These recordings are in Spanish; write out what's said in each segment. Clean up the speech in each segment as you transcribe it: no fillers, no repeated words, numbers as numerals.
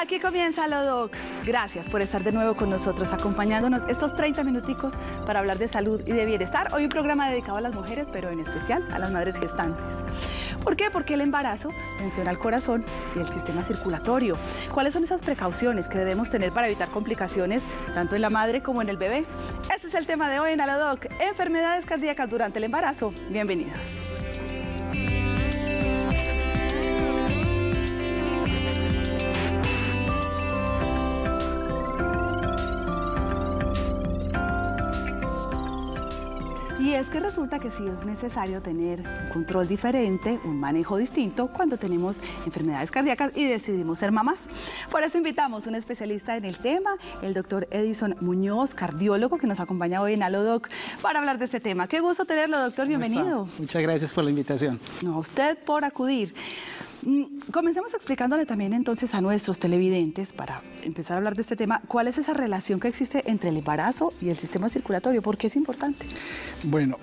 Aquí comienza Lo Doc. Gracias por estar de nuevo con nosotros, acompañándonos estos 30 minuticos para hablar de salud y de bienestar. Hoy un programa dedicado a las mujeres, pero en especial a las madres gestantes. ¿Por qué? Porque el embarazo tensiona el corazón y el sistema circulatorio. ¿Cuáles son esas precauciones que debemos tener para evitar complicaciones tanto en la madre como en el bebé? Ese es el tema de hoy en Lo Doc. Enfermedades cardíacas durante el embarazo. Bienvenidos. Y es que resulta que sí es necesario tener un control diferente, un manejo distinto cuando tenemos enfermedades cardíacas y decidimos ser mamás. Por eso invitamos a un especialista en el tema, el doctor Edison Muñoz, cardiólogo, que nos acompaña hoy en Lo Doc para hablar de este tema. Qué gusto tenerlo, doctor, bienvenido. Muchas gracias por la invitación. No, a usted por acudir. Comencemos explicándole también entonces a nuestros televidentes, para empezar a hablar de este tema, cuál es esa relación que existe entre el embarazo y el sistema circulatorio, ¿por qué es importante? Bueno,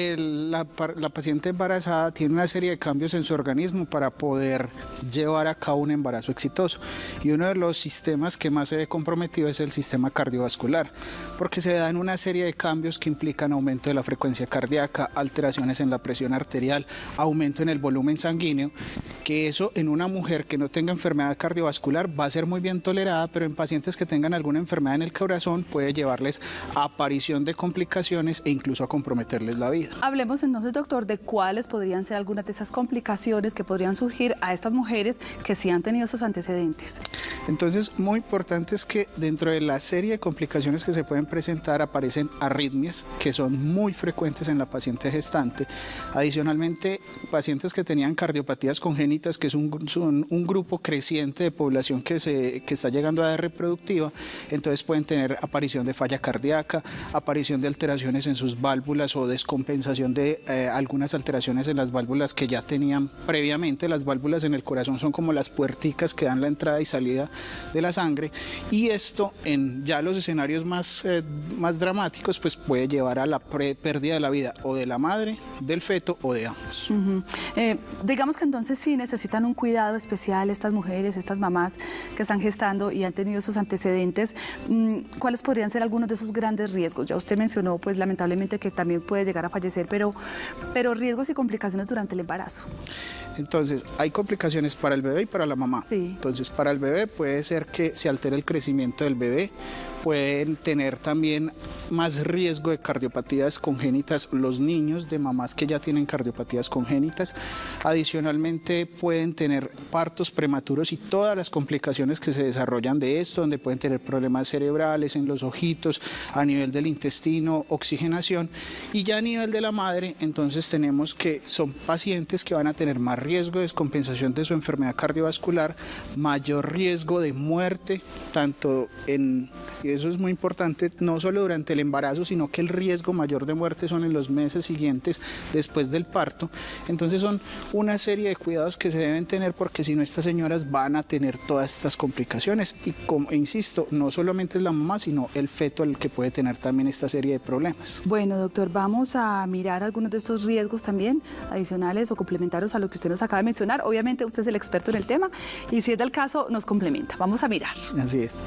la paciente embarazada tiene una serie de cambios en su organismo para poder llevar a cabo un embarazo exitoso, y uno de los sistemas que más se ve comprometido es el sistema cardiovascular, porque se dan una serie de cambios que implican aumento de la frecuencia cardíaca, alteraciones en la presión arterial, aumento en el volumen sanguíneo, que eso en una mujer que no tenga enfermedad cardiovascular va a ser muy bien tolerada, pero en pacientes que tengan alguna enfermedad en el corazón puede llevarles a aparición de complicaciones e incluso a comprometerles la vida. Hablemos entonces, doctor, de cuáles podrían ser algunas de esas complicaciones que podrían surgir a estas mujeres que sí han tenido esos antecedentes. Entonces, muy importante es que dentro de la serie de complicaciones que se pueden presentar aparecen arritmias, que son muy frecuentes en la paciente gestante. Adicionalmente, pacientes que tenían cardiopatías congénitas, que es un grupo creciente de población que está llegando a edad reproductiva, entonces pueden tener aparición de falla cardíaca, aparición de alteraciones en sus válvulas o descompensación de algunas alteraciones en las válvulas que ya tenían previamente. Las válvulas en el corazón son como las puerticas que dan la entrada y salida de la sangre, y esto en ya los escenarios más dramáticos pues puede llevar a la pérdida de la vida o de la madre, del feto o de ambos. Digamos que entonces sí necesitan un cuidado especial estas mujeres, estas mamás que están gestando y han tenido esos antecedentes. ¿Cuáles podrían ser algunos de esos grandes riesgos? Ya usted mencionó, pues lamentablemente, que también puede llegar a fallecer, pero riesgos y complicaciones durante el embarazo. Entonces, hay complicaciones para el bebé y para la mamá. Sí. Entonces, para el bebé puede ser que se altere el crecimiento del bebé, pueden tener también más riesgo de cardiopatías congénitas los niños de mamás que ya tienen cardiopatías congénitas. Adicionalmente, pueden tener partos prematuros y todas las complicaciones que se desarrollan de esto, donde pueden tener problemas cerebrales en los ojitos, a nivel del intestino, oxigenación, y ya a nivel de la madre, entonces tenemos que son pacientes que van a tener más riesgo de descompensación de su enfermedad cardiovascular, mayor riesgo de muerte, tanto en, y eso es muy importante, no solo durante el embarazo, sino que el riesgo mayor de muerte son en los meses siguientes después del parto. Entonces son una serie de cuidados que se deben tener, porque si no, estas señoras van a tener todas estas complicaciones, y como insisto, no solamente es la mamá, sino el feto el que puede tener también esta serie de problemas. Bueno, doctor, vamos a mirar algunos de estos riesgos también adicionales o complementarios a lo que usted nos acaba de mencionar. Obviamente usted es el experto en el tema y si es del caso nos complementa. Vamos a mirar. Así es.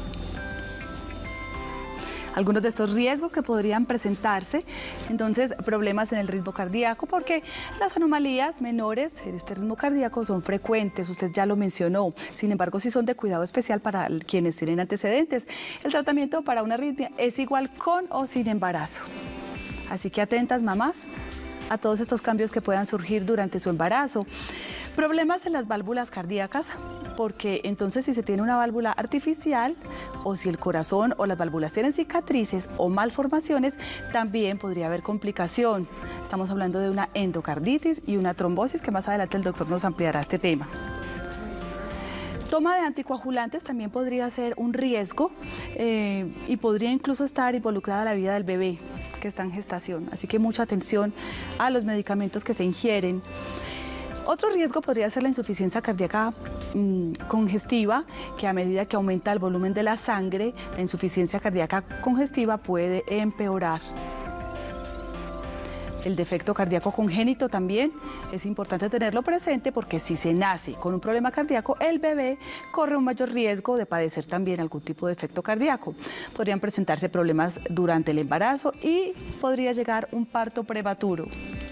Algunos de estos riesgos que podrían presentarse, entonces problemas en el ritmo cardíaco, porque las anomalías menores en este ritmo cardíaco son frecuentes, usted ya lo mencionó, sin embargo sí son de cuidado especial para quienes tienen antecedentes. El tratamiento para una arritmia es igual con o sin embarazo, así que atentas mamás a todos estos cambios que puedan surgir durante su embarazo. Problemas en las válvulas cardíacas, porque entonces si se tiene una válvula artificial o si el corazón o las válvulas tienen cicatrices o malformaciones, también podría haber complicación. Estamos hablando de una endocarditis y una trombosis, que más adelante el doctor nos ampliará este tema. Toma de anticoagulantes también podría ser un riesgo y podría incluso estar involucrada la vida del bebé que está en gestación. Así que mucha atención a los medicamentos que se ingieren. Otro riesgo podría ser la insuficiencia cardíaca congestiva, que a medida que aumenta el volumen de la sangre, la insuficiencia cardíaca congestiva puede empeorar. El defecto cardíaco congénito también es importante tenerlo presente porque si se nace con un problema cardíaco, el bebé corre un mayor riesgo de padecer también algún tipo de defecto cardíaco. Podrían presentarse problemas durante el embarazo y podría llegar un parto prematuro.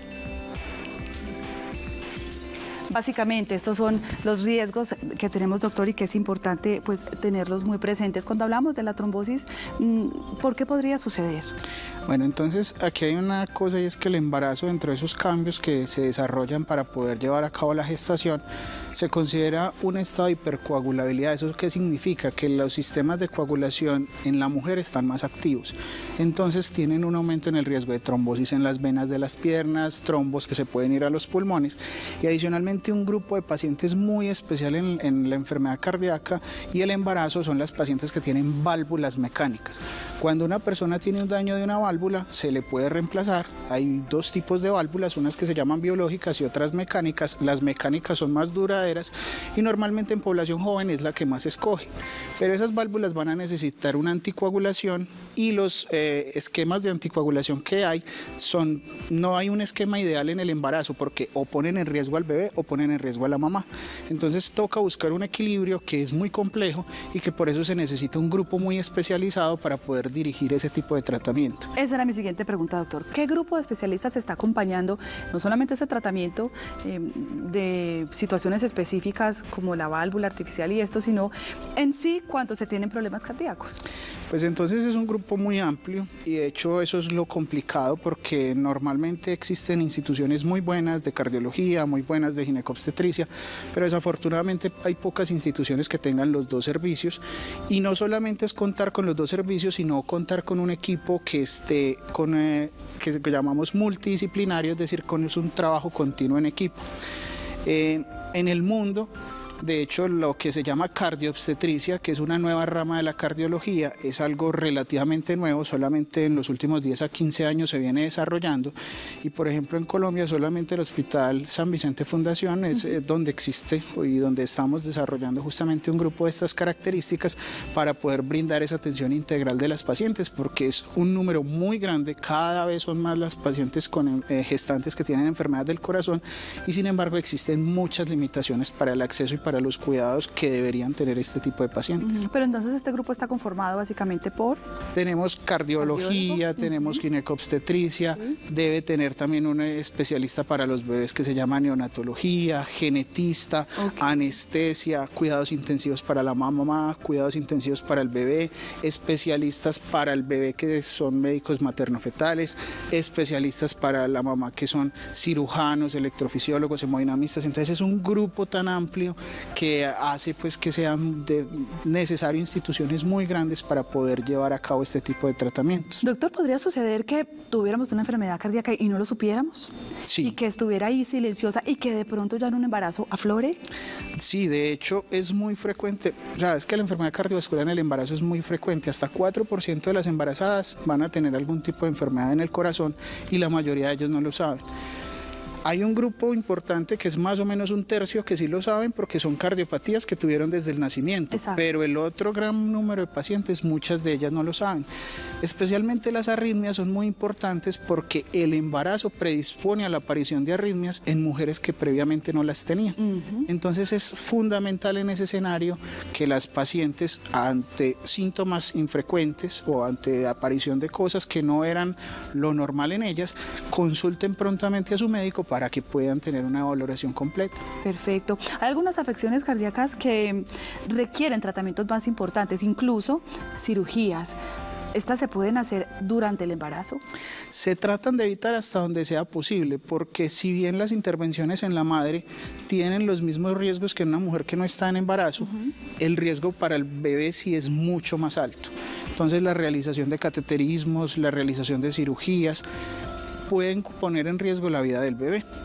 Básicamente, estos son los riesgos que tenemos, doctor, y que es importante pues tenerlos muy presentes. Cuando hablamos de la trombosis, ¿por qué podría suceder? Bueno, entonces aquí hay una cosa y es que el embarazo, dentro de esos cambios que se desarrollan para poder llevar a cabo la gestación, se considera un estado de hipercoagulabilidad. ¿Eso qué significa? Que los sistemas de coagulación en la mujer están más activos. Entonces tienen un aumento en el riesgo de trombosis en las venas de las piernas, trombos que se pueden ir a los pulmones y adicionalmente un grupo de pacientes muy especial en la enfermedad cardíaca y el embarazo son las pacientes que tienen válvulas mecánicas. Cuando una persona tiene un daño de una válvula, se le puede reemplazar. Hay dos tipos de válvulas, unas que se llaman biológicas y otras mecánicas. Las mecánicas son más duraderas y normalmente en población joven es la que más se escoge. Pero esas válvulas van a necesitar una anticoagulación y los esquemas de anticoagulación que hay no hay un esquema ideal en el embarazo porque o ponen en riesgo al bebé o ponen en riesgo a la mamá. Entonces toca buscar un equilibrio que es muy complejo y que por eso se necesita un grupo muy especializado para poder dirigir ese tipo de tratamiento. Esa era mi siguiente pregunta, doctor. ¿Qué grupo de especialistas está acompañando no solamente ese tratamiento de situaciones específicas como la válvula artificial y esto, sino en sí cuando se tienen problemas cardíacos? Pues entonces es un grupo muy amplio y de hecho eso es lo complicado porque normalmente existen instituciones muy buenas de cardiología, muy buenas de ginecobstetricia, pero desafortunadamente hay pocas instituciones que tengan los dos servicios y no solamente es contar con los dos servicios, sino contar con un equipo que esté que llamamos multidisciplinario, es decir, con un trabajo continuo en equipo. En el mundo, de hecho, lo que se llama cardiobstetricia, que es una nueva rama de la cardiología, es algo relativamente nuevo, solamente en los últimos 10 a 15 años se viene desarrollando y por ejemplo en Colombia solamente el Hospital San Vicente Fundación es donde existe y donde estamos desarrollando justamente un grupo de estas características para poder brindar esa atención integral de las pacientes porque es un número muy grande, cada vez son más las pacientes con gestantes que tienen enfermedad del corazón y sin embargo existen muchas limitaciones para el acceso y para los cuidados que deberían tener este tipo de pacientes. Pero entonces este grupo está conformado básicamente por... Tenemos cardiología, tenemos ginecobstetricia, debe tener también un especialista para los bebés que se llama neonatología, genetista, anestesia, cuidados intensivos para la mamá, cuidados intensivos para el bebé, especialistas para el bebé que son médicos maternofetales, especialistas para la mamá que son cirujanos, electrofisiólogos, hemodinamistas. Entonces es un grupo tan amplio que hace pues que sean necesarias instituciones muy grandes para poder llevar a cabo este tipo de tratamientos. Doctor, ¿podría suceder que tuviéramos una enfermedad cardíaca y no lo supiéramos? Sí. Y que estuviera ahí silenciosa y que de pronto ya en un embarazo aflore. Sí, de hecho es muy frecuente. Sabes que la enfermedad cardiovascular en el embarazo es muy frecuente. Hasta 4% de las embarazadas van a tener algún tipo de enfermedad en el corazón y la mayoría de ellos no lo saben. Hay un grupo importante que es más o menos un tercio que sí lo saben porque son cardiopatías que tuvieron desde el nacimiento. Exacto. Pero el otro gran número de pacientes, muchas de ellas no lo saben. Especialmente las arritmias son muy importantes porque el embarazo predispone a la aparición de arritmias en mujeres que previamente no las tenían. Entonces es fundamental en ese escenario que las pacientes ante síntomas infrecuentes o ante aparición de cosas que no eran lo normal en ellas, consulten prontamente a su médico para que puedan tener una valoración completa. Perfecto. Hay algunas afecciones cardíacas que requieren tratamientos más importantes, incluso cirugías. ¿Estas se pueden hacer durante el embarazo? Se tratan de evitar hasta donde sea posible, porque si bien las intervenciones en la madre tienen los mismos riesgos que en una mujer que no está en embarazo, el riesgo para el bebé sí es mucho más alto. Entonces la realización de cateterismos, la realización de cirugías, pueden poner en riesgo la vida del bebé.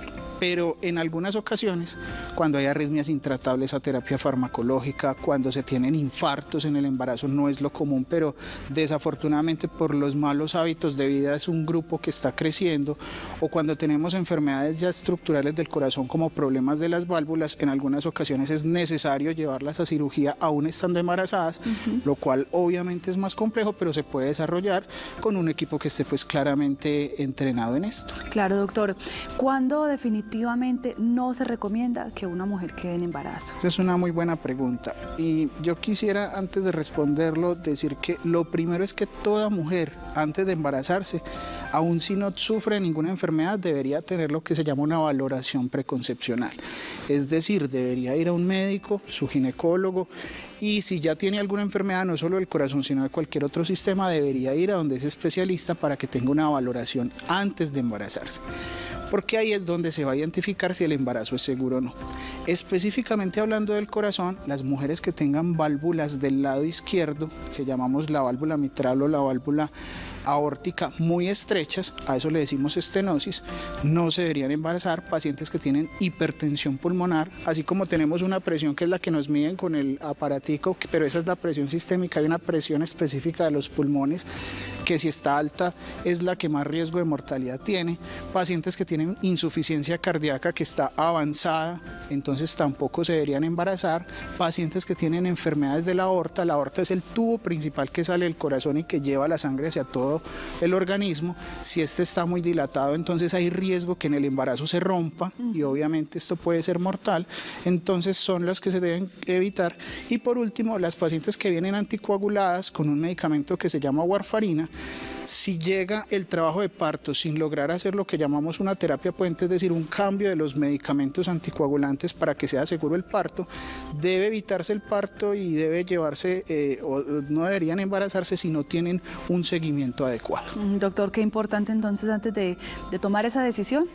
pero en algunas ocasiones, cuando hay arritmias intratables a terapia farmacológica, cuando se tienen infartos en el embarazo, no es lo común, pero desafortunadamente por los malos hábitos de vida es un grupo que está creciendo, o cuando tenemos enfermedades ya estructurales del corazón como problemas de las válvulas, en algunas ocasiones es necesario llevarlas a cirugía aún estando embarazadas, lo cual obviamente es más complejo, pero se puede desarrollar con un equipo que esté pues claramente entrenado en esto. Claro, doctor. ¿Cuándo definitivamente no se recomienda que una mujer quede en embarazo? Esa es una muy buena pregunta y yo quisiera, antes de responderlo, decir que lo primero es que toda mujer antes de embarazarse, aun si no sufre ninguna enfermedad, debería tener lo que se llama una valoración preconcepcional. Es decir, debería ir a un médico, su ginecólogo, y si ya tiene alguna enfermedad, no solo del corazón, sino de cualquier otro sistema, debería ir a donde es especialista para que tenga una valoración antes de embarazarse. Porque ahí es donde se va a identificar si el embarazo es seguro o no. Específicamente hablando del corazón, las mujeres que tengan válvulas del lado izquierdo, que llamamos la válvula mitral o la válvula aórtica muy estrechas, a eso le decimos estenosis, no se deberían embarazar. Pacientes que tienen hipertensión pulmonar, así como tenemos una presión que es la que nos miden con el aparatico, pero esa es la presión sistémica, hay una presión específica de los pulmones que si está alta es la que más riesgo de mortalidad tiene. Pacientes que tienen insuficiencia cardíaca que está avanzada, entonces tampoco se deberían embarazar. Pacientes que tienen enfermedades de la aorta es el tubo principal que sale del corazón y que lleva la sangre hacia todo el organismo. Si este está muy dilatado, entonces hay riesgo que en el embarazo se rompa y obviamente esto puede ser mortal, entonces son los que se deben evitar. Y por último, las pacientes que vienen anticoaguladas con un medicamento que se llama warfarina, si llega el trabajo de parto sin lograr hacer lo que llamamos una terapia puente, es decir, un cambio de los medicamentos anticoagulantes para que sea seguro el parto, debe evitarse el parto y debe llevarse, o no deberían embarazarse si no tienen un seguimiento adecuado. Doctor, qué importante entonces antes de tomar esa decisión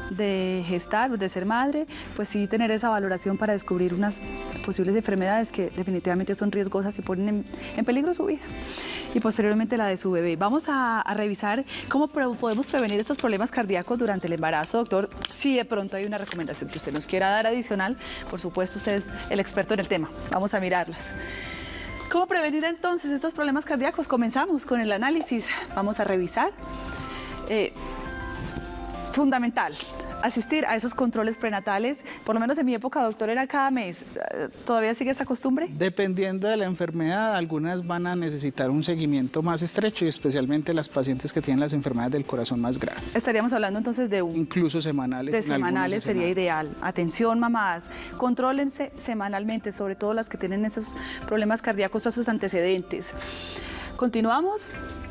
de gestar, de ser madre, pues sí tener esa valoración para descubrir unas posibles enfermedades que definitivamente son riesgosas y ponen en peligro su vida y posteriormente la de su bebé. Vamos a revisar cómo podemos prevenir estos problemas cardíacos durante el embarazo, doctor. Si de pronto hay una recomendación que usted nos quiera dar adicional, por supuesto usted es el experto en el tema, vamos a mirarlas. ¿Cómo prevenir entonces estos problemas cardíacos? Comenzamos con el análisis, vamos a revisar. Fundamental, asistir a esos controles prenatales, por lo menos en mi época, doctor, era cada mes. ¿Todavía sigue esa costumbre? Dependiendo de la enfermedad, algunas van a necesitar un seguimiento más estrecho y especialmente las pacientes que tienen las enfermedades del corazón más graves. Estaríamos hablando entonces de incluso semanales. De semanales sería ideal. Atención, mamás, contrólense semanalmente, sobre todo las que tienen esos problemas cardíacos o esos antecedentes. Continuamos.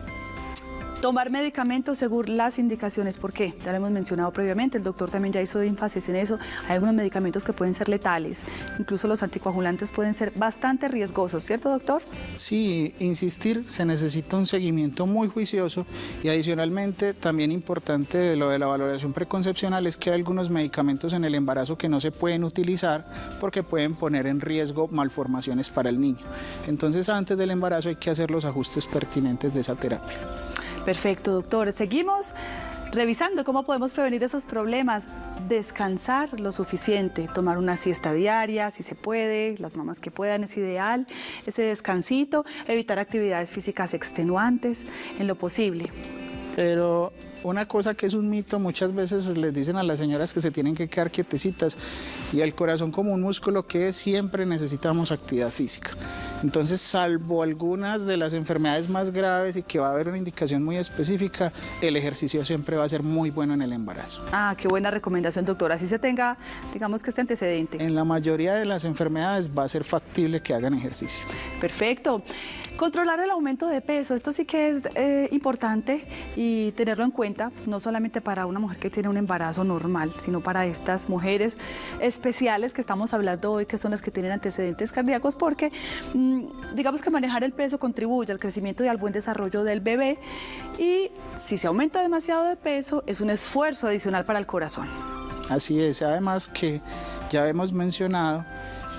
Tomar medicamentos según las indicaciones. ¿Por qué? Ya lo hemos mencionado previamente, el doctor también ya hizo énfasis en eso. Hay algunos medicamentos que pueden ser letales, incluso los anticoagulantes pueden ser bastante riesgosos, ¿cierto, doctor? Sí, insistir, se necesita un seguimiento muy juicioso y adicionalmente también importante de lo de la valoración preconcepcional es que hay algunos medicamentos en el embarazo que no se pueden utilizar porque pueden poner en riesgo malformaciones para el niño. Entonces antes del embarazo hay que hacer los ajustes pertinentes de esa terapia. Perfecto, doctor. Seguimos revisando cómo podemos prevenir esos problemas. Descansar lo suficiente, tomar una siesta diaria, si se puede, las mamás que puedan es ideal, ese descansito, evitar actividades físicas extenuantes en lo posible. Pero una cosa que es un mito, muchas veces les dicen a las señoras que se tienen que quedar quietecitas y el corazón como un músculo que es, siempre necesitamos actividad física. Entonces, salvo algunas de las enfermedades más graves y que va a haber una indicación muy específica, el ejercicio siempre va a ser muy bueno en el embarazo. Ah, qué buena recomendación, doctora. Así se tenga, digamos que este antecedente. En la mayoría de las enfermedades va a ser factible que hagan ejercicio. Perfecto. Controlar el aumento de peso, esto sí que es importante y tenerlo en cuenta, no solamente para una mujer que tiene un embarazo normal, sino para estas mujeres especiales que estamos hablando hoy, que son las que tienen antecedentes cardíacos, porque digamos que manejar el peso contribuye al crecimiento y al buen desarrollo del bebé, y si se aumenta demasiado de peso es un esfuerzo adicional para el corazón. Así es, además que ya hemos mencionado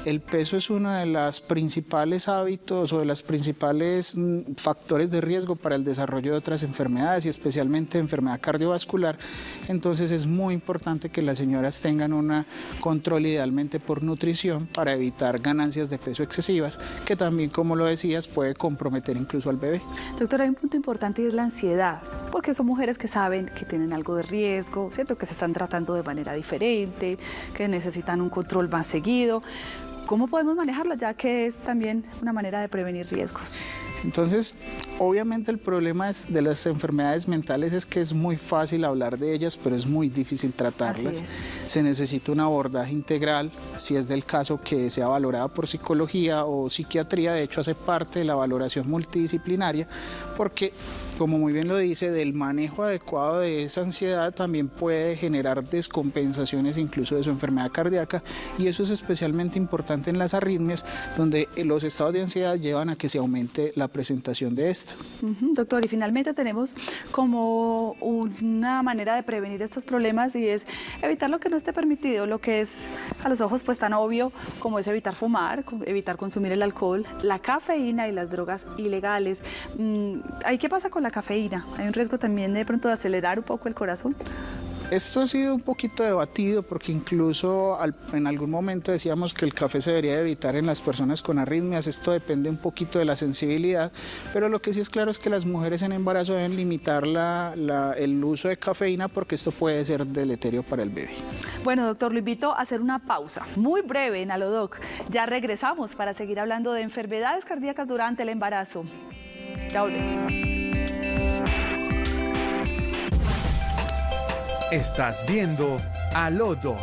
El peso es uno de los principales hábitos o de los principales factores de riesgo para el desarrollo de otras enfermedades y especialmente enfermedad cardiovascular. Entonces es muy importante que las señoras tengan un control idealmente por nutrición para evitar ganancias de peso excesivas, que también, como lo decías, puede comprometer incluso al bebé. Doctora, hay un punto importante y es la ansiedad, porque son mujeres que saben que tienen algo de riesgo, ¿cierto? Que se están tratando de manera diferente, que necesitan un control más seguido. ¿Cómo podemos manejarlo, ya que es también una manera de prevenir riesgos? Entonces, obviamente el problema de las enfermedades mentales es que es muy fácil hablar de ellas, pero es muy difícil tratarlas. Se necesita un abordaje integral, si es del caso que sea valorada por psicología o psiquiatría. De hecho, hace parte de la valoración multidisciplinaria, porque, como muy bien lo dice, del manejo adecuado de esa ansiedad también puede generar descompensaciones incluso de su enfermedad cardíaca, y eso es especialmente importante en las arritmias, donde los estados de ansiedad llevan a que se aumente la presentación de esto. Doctor, y finalmente tenemos como una manera de prevenir estos problemas, y es evitar lo que no esté permitido, lo que es a los ojos pues tan obvio como es evitar fumar, evitar consumir el alcohol, la cafeína y las drogas ilegales. ¿Ahí qué pasa con la cafeína? ¿Hay un riesgo también de pronto de acelerar un poco el corazón? Esto ha sido un poquito debatido porque incluso en algún momento decíamos que el café se debería evitar en las personas con arritmias. Esto depende un poquito de la sensibilidad, pero lo que sí es claro es que las mujeres en embarazo deben limitar el uso de cafeína, porque esto puede ser deleterio para el bebé. Bueno, doctor, lo invito a hacer una pausa muy breve en Alodoc. Ya regresamos para seguir hablando de enfermedades cardíacas durante el embarazo. Ya volvemos. Estás viendo Alodoc.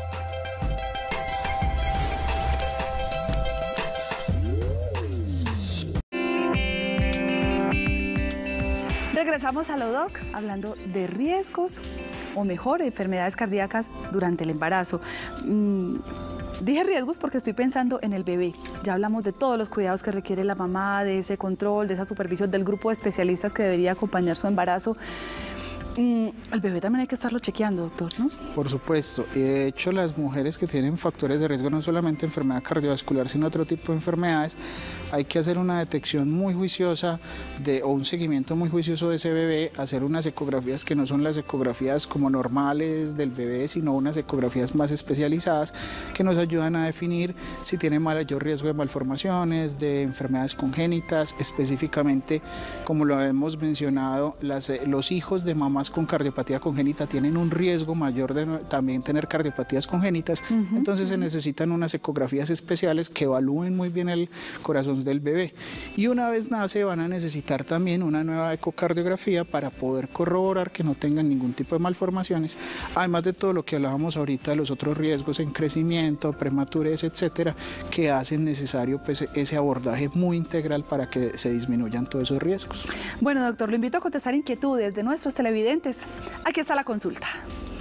Regresamos a Alodoc hablando de riesgos, o mejor, enfermedades cardíacas durante el embarazo. Dije riesgos porque estoy pensando en el bebé. Ya hablamos de todos los cuidados que requiere la mamá, de ese control, de esa supervisión del grupo de especialistas que debería acompañar su embarazo. El bebé también hay que estarlo chequeando, doctor, ¿no? Por supuesto, y de hecho las mujeres que tienen factores de riesgo, no solamente enfermedad cardiovascular, sino otro tipo de enfermedades, hay que hacer una detección muy juiciosa o un seguimiento muy juicioso de ese bebé, hacer unas ecografías que no son las ecografías como normales del bebé, sino unas ecografías más especializadas que nos ayudan a definir si tiene mayor riesgo de malformaciones, de enfermedades congénitas. Específicamente, como lo hemos mencionado, los hijos de mamás con cardiopatía congénita tienen un riesgo mayor de también tener cardiopatías congénitas. Entonces se necesitan unas ecografías especiales que evalúen muy bien el corazón del bebé, y una vez nace van a necesitar también una nueva ecocardiografía para poder corroborar que no tengan ningún tipo de malformaciones, además de todo lo que hablábamos ahorita de los otros riesgos en crecimiento, prematurez, etcétera, que hacen necesario pues ese abordaje muy integral para que se disminuyan todos esos riesgos. Bueno, doctor, lo invito a contestar inquietudes de nuestros televidentes. Aquí está la consulta.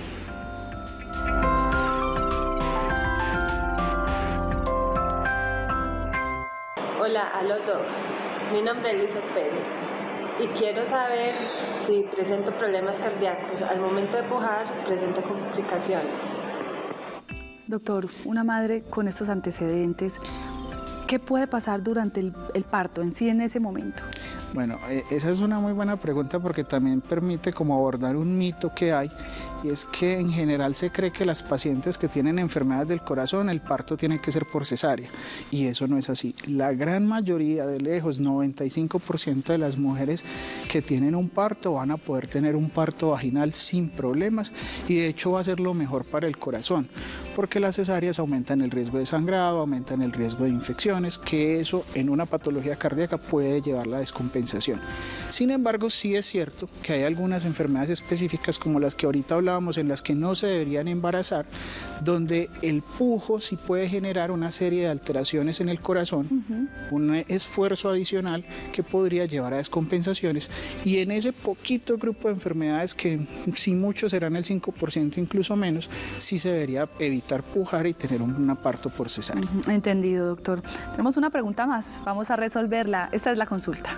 Hola, Alodoc. Mi nombre es Lizeth Pérez y quiero saber si presento problemas cardíacos. Al momento de pujar, presento complicaciones. Doctor, una madre con estos antecedentes, ¿qué puede pasar durante el parto en sí en ese momento? Bueno, esa es una muy buena pregunta porque también permite como abordar un mito que hay, y es que en general se cree que las pacientes que tienen enfermedades del corazón, el parto tiene que ser por cesárea, y eso no es así. La gran mayoría, de lejos, 95% de las mujeres que tienen un parto van a poder tener un parto vaginal sin problemas, y de hecho va a ser lo mejor para el corazón, porque las cesáreas aumentan el riesgo de sangrado, aumentan el riesgo de infecciones, que eso en una patología cardíaca puede llevar a la descompensación. Sin embargo, sí es cierto que hay algunas enfermedades específicas como las que ahorita hablábamos, en las que no se deberían embarazar, donde el pujo sí puede generar una serie de alteraciones en el corazón, un esfuerzo adicional que podría llevar a descompensaciones, y en ese poquito grupo de enfermedades, que si mucho serán el 5%, incluso menos, sí se debería evitar pujar y tener un parto por cesárea. Entendido, doctor. Tenemos una pregunta más, vamos a resolverla. Esta es la consulta.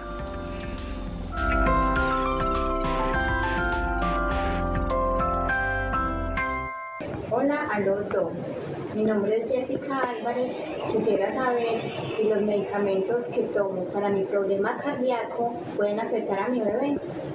Hola, Alodoc. Mi nombre es Jessica Álvarez. Quisiera saber si los medicamentos que tomo para mi problema cardíaco pueden afectar a mi bebé.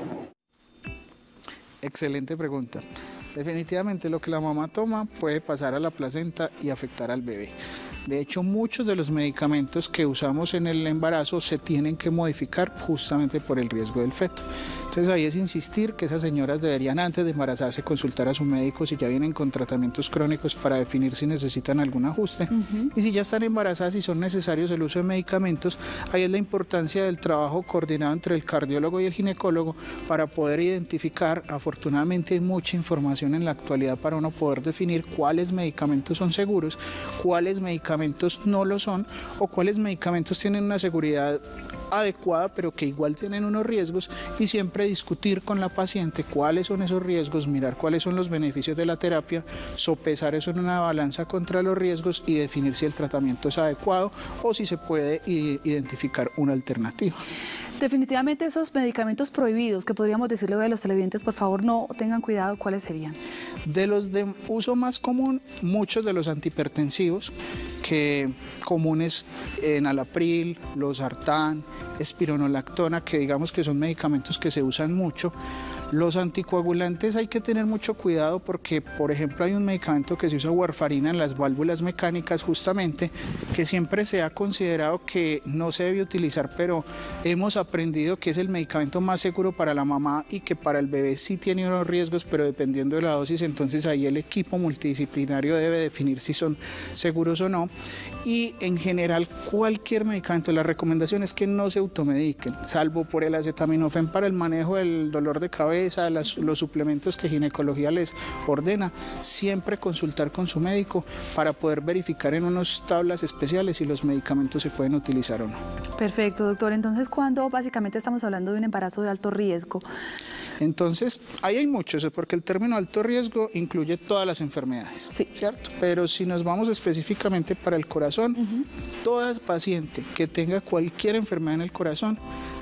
Excelente pregunta. Definitivamente lo que la mamá toma puede pasar a la placenta y afectar al bebé. De hecho, muchos de los medicamentos que usamos en el embarazo se tienen que modificar justamente por el riesgo del feto. Entonces ahí es insistir que esas señoras deberían antes de embarazarse consultar a su médico si ya vienen con tratamientos crónicos para definir si necesitan algún ajuste. Y si ya están embarazadas y son necesarios el uso de medicamentos, ahí es la importancia del trabajo coordinado entre el cardiólogo y el ginecólogo para poder identificar. Afortunadamente hay mucha información en la actualidad para uno poder definir cuáles medicamentos son seguros, cuáles medicamentos no lo son o cuáles medicamentos tienen una seguridad adecuada pero que igual tienen unos riesgos, y siempre discutir con la paciente cuáles son esos riesgos, mirar cuáles son los beneficios de la terapia, sopesar eso en una balanza contra los riesgos y definir si el tratamiento es adecuado o si se puede identificar una alternativa. Definitivamente esos medicamentos prohibidos, que podríamos decirle a los televidentes, por favor no tengan cuidado, ¿cuáles serían? De los de uso más común, muchos de los antihipertensivos que comunes, enalapril, losartán, espironolactona, que digamos que son medicamentos que se usan mucho. Los anticoagulantes hay que tener mucho cuidado porque, por ejemplo, hay un medicamento que se usa, warfarina, en las válvulas mecánicas justamente, que siempre se ha considerado que no se debe utilizar, pero hemos aprendido que es el medicamento más seguro para la mamá y que para el bebé sí tiene unos riesgos, pero dependiendo de la dosis, entonces ahí el equipo multidisciplinario debe definir si son seguros o no. Y en general cualquier medicamento, la recomendación es que no se automediquen, salvo por el acetaminofén para el manejo del dolor de cabeza, los suplementos que ginecología les ordena. Siempre consultar con su médico para poder verificar en unas tablas especiales si los medicamentos se pueden utilizar o no. Perfecto, doctor. Entonces, ¿cuándo básicamente estamos hablando de un embarazo de alto riesgo? Entonces, ahí hay muchos, porque el término alto riesgo incluye todas las enfermedades, sí, ¿cierto? Pero si nos vamos específicamente para el corazón, toda paciente que tenga cualquier enfermedad en el corazón,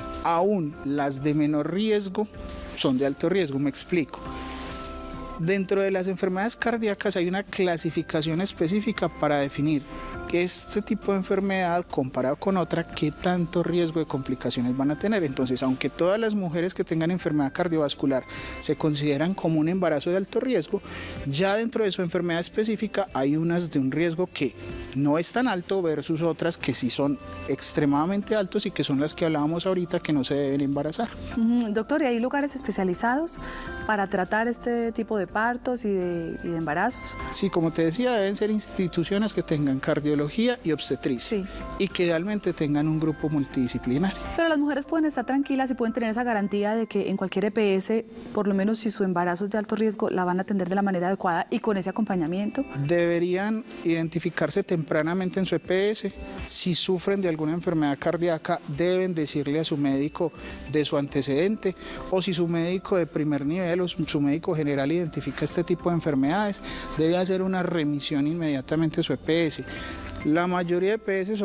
aún las de menor riesgo, son de alto riesgo. Me explico. Dentro de las enfermedades cardíacas hay una clasificación específica para definir este tipo de enfermedad comparado con otra, qué tanto riesgo de complicaciones van a tener. Entonces, aunque todas las mujeres que tengan enfermedad cardiovascular se consideran como un embarazo de alto riesgo, ya dentro de su enfermedad específica hay unas de un riesgo que no es tan alto versus otras que sí son extremadamente altos y que son las que hablábamos ahorita, que no se deben embarazar. Doctor, ¿y hay lugares especializados para tratar este tipo de partos y de embarazos? Sí, como te decía, deben ser instituciones que tengan cardiología y obstetricia, sí, y que idealmente tengan un grupo multidisciplinario. Pero las mujeres pueden estar tranquilas y pueden tener esa garantía de que en cualquier EPS, por lo menos si su embarazo es de alto riesgo, la van a atender de la manera adecuada y con ese acompañamiento. Deberían identificarse tempranamente en su EPS. Si sufren de alguna enfermedad cardíaca, deben decirle a su médico de su antecedente, o si su médico de primer nivel o su médico general identifica este tipo de enfermedades, debe hacer una remisión inmediatamente a su EPS. La mayoría de EPS,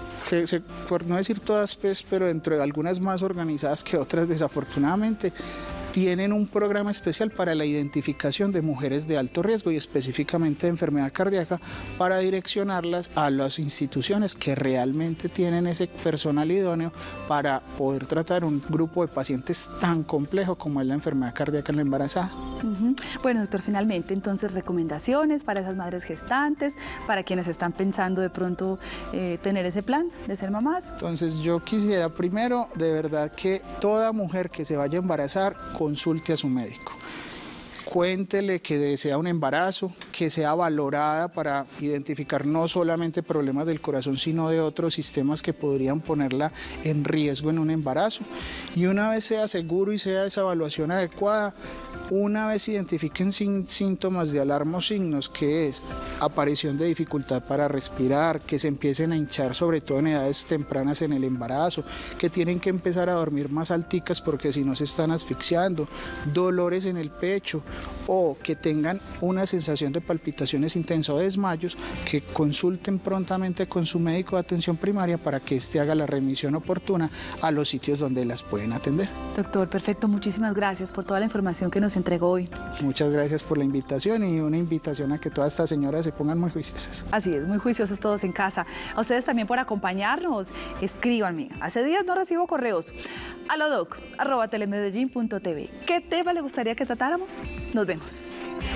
por no decir todas, pues, pero dentro de algunas más organizadas que otras, desafortunadamente, tienen un programa especial para la identificación de mujeres de alto riesgo y específicamente de enfermedad cardíaca, para direccionarlas a las instituciones que realmente tienen ese personal idóneo para poder tratar un grupo de pacientes tan complejo como es la enfermedad cardíaca en la embarazada. Bueno, doctor, finalmente, entonces, recomendaciones para esas madres gestantes, para quienes están pensando de pronto tener ese plan de ser mamás. Entonces, yo quisiera primero, de verdad, que toda mujer que se vaya a embarazar consulte a su médico. Cuéntele que desea un embarazo, que sea valorada para identificar no solamente problemas del corazón, sino de otros sistemas que podrían ponerla en riesgo en un embarazo. Y una vez sea seguro y sea esa evaluación adecuada, una vez identifiquen síntomas de alarma o signos, que es aparición de dificultad para respirar, que se empiecen a hinchar sobre todo en edades tempranas en el embarazo, que tienen que empezar a dormir más alticas porque si no se están asfixiando, dolores en el pecho, o que tengan una sensación de palpitaciones intensas o desmayos, que consulten prontamente con su médico de atención primaria para que éste haga la remisión oportuna a los sitios donde las pueden atender. Doctor, perfecto. Muchísimas gracias por toda la información que nos entregó hoy. Muchas gracias por la invitación y una invitación a que todas estas señoras se pongan muy juiciosas. Así es, muy juiciosos todos en casa. A ustedes también por acompañarnos. Escríbanme. Hace días no recibo correos. alodoc@telemedellin.tv. ¿Qué tema le gustaría que tratáramos? Nos vemos.